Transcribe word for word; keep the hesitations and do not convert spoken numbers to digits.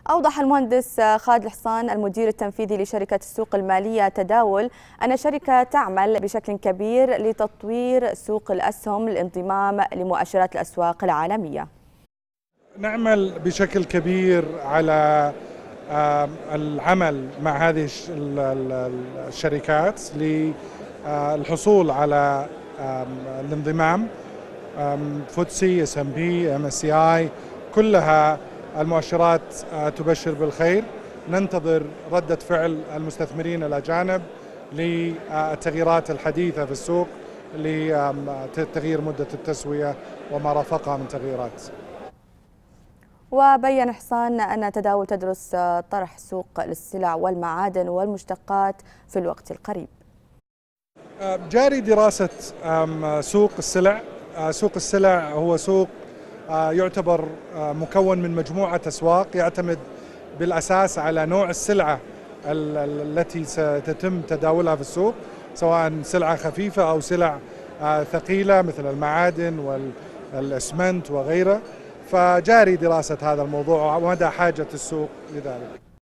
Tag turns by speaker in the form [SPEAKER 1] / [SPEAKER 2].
[SPEAKER 1] أوضح المهندس خالد الحصان المدير التنفيذي لشركة السوق المالية تداول أن الشركة تعمل بشكل كبير لتطوير سوق الأسهم للانضمام لمؤشرات الأسواق العالمية.
[SPEAKER 2] نعمل بشكل كبير على العمل مع هذه الشركات للحصول على الانضمام فوتسي، اس ام بي، ام اس سي اي، كلها المؤشرات تبشر بالخير. ننتظر ردة فعل المستثمرين الأجانب للتغييرات الحديثة في السوق لتغيير مدة التسوية وما رافقها من تغييرات.
[SPEAKER 1] وبين حصان أن تداول تدرس طرح سوق للسلع والمعادن والمشتقات في الوقت القريب.
[SPEAKER 2] جاري دراسة سوق السلع. سوق السلع هو سوق يعتبر مكون من مجموعة أسواق يعتمد بالأساس على نوع السلعة التي ستتم تداولها في السوق، سواء سلعة خفيفة أو سلع ثقيلة مثل المعادن والإسمنت وغيره. فجاري دراسة هذا الموضوع ومدى حاجة السوق لذلك.